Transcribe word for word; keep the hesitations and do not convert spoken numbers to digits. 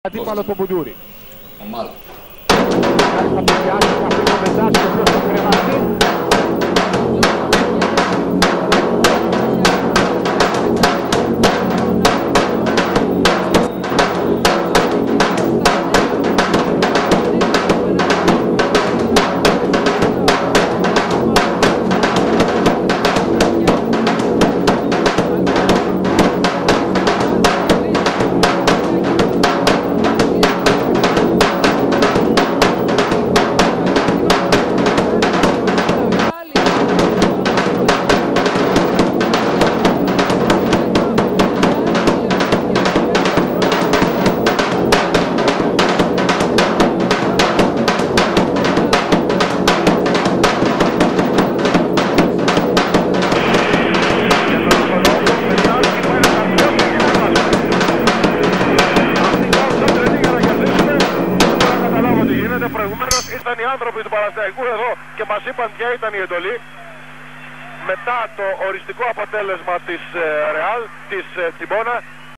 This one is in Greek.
αντίπαλο τον Μπουντούρη. Ομάδα. Θα πιάσει καφέ το μεσάσιο προς τον κρεβάτι. Ήταν οι άνθρωποι του Παναθηναϊκού εδώ και μας είπαν ποια ήταν η εντολή. Μετά το οριστικό αποτέλεσμα της Ρεάλ, της Τσιμπόνα,